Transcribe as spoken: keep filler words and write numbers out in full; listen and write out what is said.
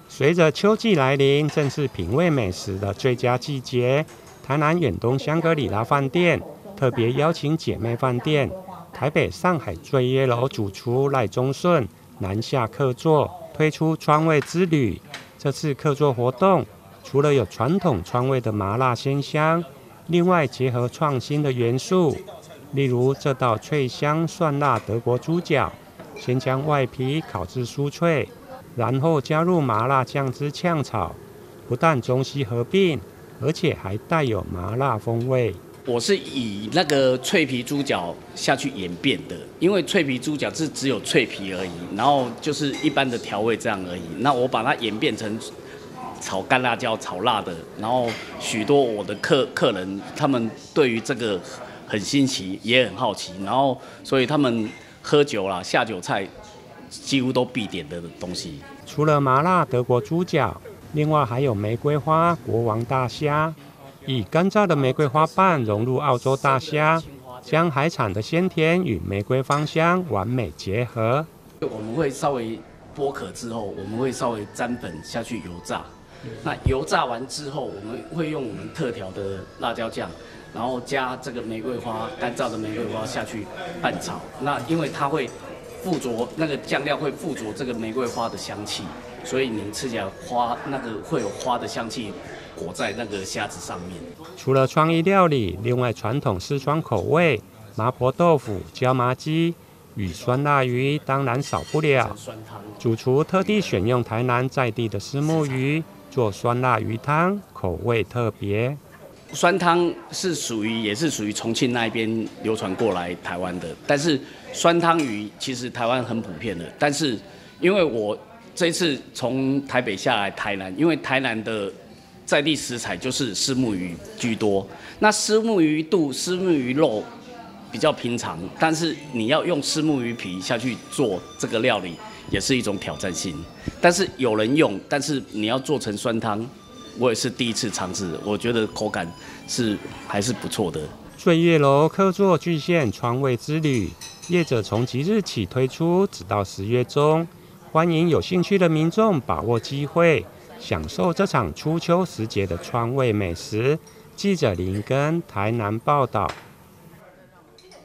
随着秋季来临，正是品味美食的最佳季节。台南远东香格里拉饭店特别邀请姐妹饭店、台北上海醉月楼主厨赖忠顺南下客座，推出川味之旅。这次客座活动除了有传统川味的麻辣鲜香，另外结合创新的元素，例如这道脆香蒜辣德国猪脚，先将外皮烤至酥脆，然后加入麻辣酱汁炝炒，不但中西合并，而且还带有麻辣风味。 我是以那个脆皮猪脚下去演变的，因为脆皮猪脚是只有脆皮而已，然后就是一般的调味这样而已。那我把它演变成炒干辣椒、炒辣的，然后许多我的客客人他们对于这个很新奇，也很好奇，然后所以他们喝酒啦、下酒菜几乎都必点的东西。 除了麻辣德国猪脚，另外还有玫瑰花国王大虾。以干燥的玫瑰花瓣融入澳洲大虾，将海产的鲜甜与玫瑰芳香完美结合。 我们会稍微剥壳之后，我们会稍微沾粉下去油炸。那油炸完之后，我们会用我们特调的辣椒酱，然后加这个玫瑰花，干燥的玫瑰花下去拌炒。那因为它会附着那个酱料会附着这个玫瑰花的香气，所以你吃起来花那个会有花的香气。裹在那个虾子上面。 除了创意料理，另外传统四川口味麻婆豆腐、椒麻鸡与酸辣鱼当然少不了。主厨特地选用台南在地的虱目鱼做酸辣鱼汤，口味特别。 酸汤是属于也是属于重庆那一边流传过来台湾的，但是酸汤鱼其实台湾很普遍的，但是因为我这次从台北下来台南，因为台南的在地食材就是虱目鱼居多，那虱目鱼肚、虱目鱼肉比较平常，但是你要用虱目鱼皮下去做这个料理，也是一种挑战性。但是有人用，但是你要做成酸汤，我也是第一次尝试，我觉得口感是还是不错的。 醉月楼客座巨献川味之旅，业者从即日起推出，直到十月中，欢迎有兴趣的民众把握机会。享受这场初秋时节的川味美食。记者林根台南报道。